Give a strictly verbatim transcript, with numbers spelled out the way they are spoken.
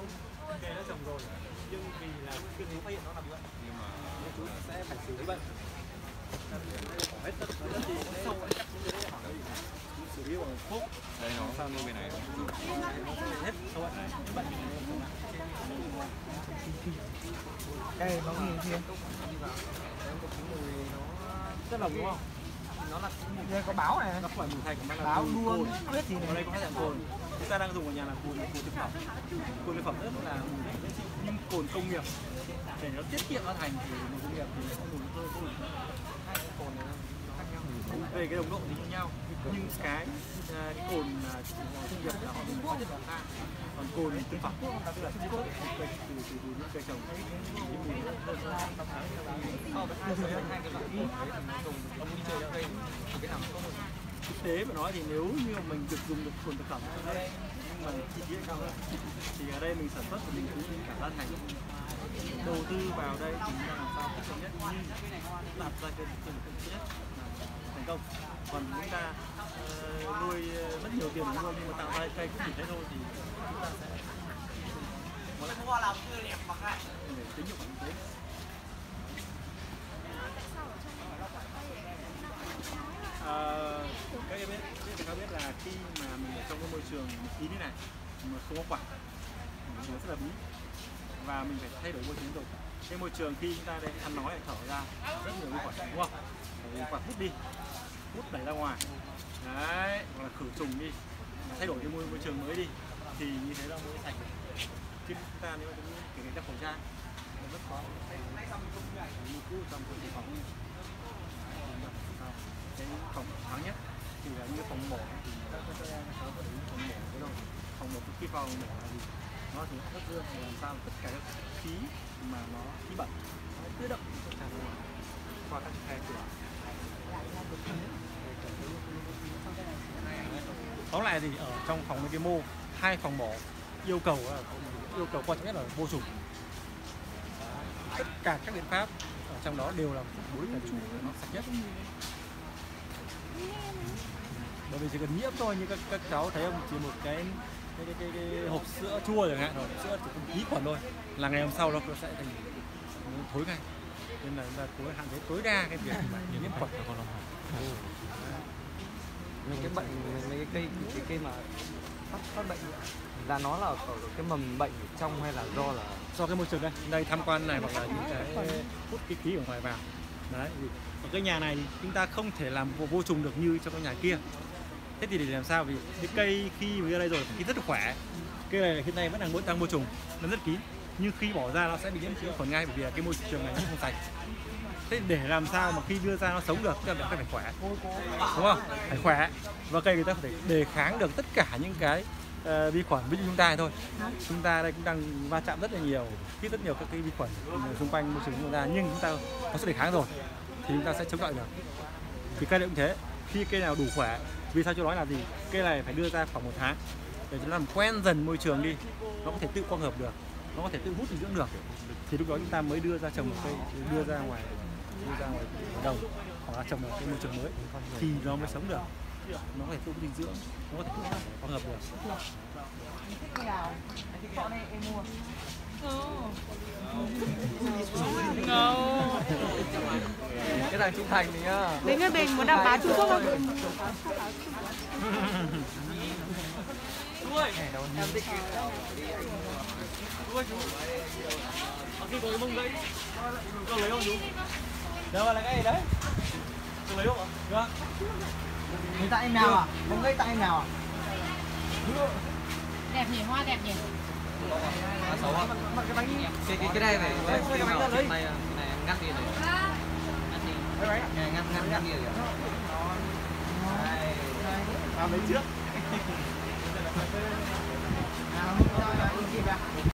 Cây đã trồng rồi, nhưng vì là khi chú phát hiện nó là bị bệnh, nhưng mà chú sẽ phải xử lý bệnh. Bỏ hết tất cả gì sâu cắt xuống dưới để xử lý bằng thuốc. Đây nó sao như bên này hết sâu bệnh này, bệnh Đây nó gì kia? rất là đúng không? Nó là Đây có báo này. nó không phải mùi thành mà là Báo mùi luôn. cồn. Không biết gì Ở này. đây có hai dạng cồn. Chúng ta đang dùng ở nhà là cồn cồn thực phẩm. Cồn thực phẩm rất là mùi dễ chịu, nhưng cồn công nghiệp để nó tiết kiệm ra thành thì mùi công nghiệp thì nó mùi hơi mùi. Hai cái cồn này nó khác nhau. Về cái đồng độ thì như nhau, nhưng cái cái cồn là công nghiệp là họ dùng hóa chất đào than, còn cồn thực phẩm tức là chiết xuất từ cây từ từ từ những cây trồng những mùi rất rất so với hai hai cái loại cồn đấy thì nó dùng ông đi chơi ở đây cái nào có một thực tế mà nói thì nếu như mình được dùng được cồn thực phẩm ở đây nhưng mà chi phí cao hơn thì ở đây mình sản xuất thì mình cũng cả ra thành đầu tư vào đây thì chúng ta làm sao tốt nhất nhưng đạt ra cái tiền tốt nhất là thành công. Còn chúng ta uh, nuôi rất nhiều tiền để nuôi nhưng mà tạo ra cây cũng chỉ thế thôi thì chúng ta sẽ để tính hiệu quả kinh tế. Uh, các em biết, các em biết là khi mà mình ở trong cái môi trường kín như này mà không có quả thì nó rất là bí và mình phải thay đổi môi trường liên tục. Cái môi trường khi chúng ta đây ăn nói thở ra rất nhiều vi khuẩn đúng không? Vì quả hút đi, hút đẩy ra ngoài, đấy, hoặc là khử trùng đi, thay đổi cái môi môi trường mới đi thì như thế là mới sạch được. Chứ chúng ta nếu mà chúng kể cả đeo khẩu trang nó rất khó như cũ trong cái phòng cái phòng thoáng nhất thì là như phòng mổ thì các các em có thể phòng mổ cái đâu phòng mổ khi phòng mổ là gì nó thì rất dương làm sao tất cả các khí mà nó khí bẩn nó tự động tràn ra ngoài qua các khe cửa. Tóm lại thì ở trong phòng cái mô hai phòng mổ yêu cầu yêu cầu quan trọng nhất là vô trùng. Tất cả các biện pháp ở trong đó đều là đối cả chủ nó sạch nhất. Bởi vì chỉ cần nhiễm thôi, như các các cháu thấy không, chỉ một cái cái, cái, cái, cái hộp sữa chua chẳng hạn, hộp sữa chỉ có ký khuẩn thôi là ngày hôm sau nó sẽ thành thối ngay. Nên là chúng ta cố hạn chế tối đa cái việc mà nhiễm khuẩn của con nó. Mấy cái bệnh, mấy cái cây, cái cây mà phát, phát bệnh là nó là ở cái mầm bệnh ở trong hay là do là do cái môi trường đây, đây tham quan này hoặc là những cái hút cái khí ở ngoài vào. Đấy, vì ở cái nhà này chúng ta không thể làm vô, vô trùng được như trong cái nhà kia. Thế thì để làm sao, vì cái cây khi mà ra đây rồi thì rất là khỏe. Cây này hiện nay vẫn đang đang vô trùng, nó rất kín. Nhưng khi bỏ ra nó sẽ bị nhiễm khuẩn ngay bởi vì cái môi trường này nó không sạch. Thế để làm sao mà khi đưa ra nó sống được, chúng ta phải khỏe, đúng không? Phải khỏe và cây người ta phải đề kháng được tất cả những cái uh, vi khuẩn ví dụ chúng ta thôi. Chúng ta đây cũng đang va chạm rất là nhiều, hít rất nhiều các cái vi khuẩn xung quanh môi trường của chúng ta, nhưng chúng ta có sức đề kháng rồi thì chúng ta sẽ chống chọi được. Thì cây này cũng thế, khi cây nào đủ khỏe, vì sao tôi nói là gì? Cây này phải đưa ra khoảng một tháng để cho nó làm quen dần môi trường đi, nó có thể tự quang hợp được, nó có thể tự hút dinh dưỡng được, thì lúc đó chúng ta mới đưa ra trồng một cây, đưa ra ngoài đưa ra ngoài đồng hoặc là trồng một cái môi trường mới thì nó mới sống được, nó có thể tự dinh dưỡng, nó có thể tự quang hợp được. No. cái thằng Trung Thành thì nhá. Đến cái Bình muốn đàm phán Trung Quốc không? Em thích cái Khi có cái mông gãy, con lấy không chú? Đâu là cái gì đấy? Con lấy không ạ? Được. Người tại em nào à? Không gây tại em nào à? Đẹp nhỉ, hoa đẹp nhỉ? xấu không? Cái cái cái này này, cái cái này này này em ngắt đi này. Ngắt đi. Ngắt ngắt ngắt đi rồi. Đây. Làm lấy trước. À, không cho anh kịp à?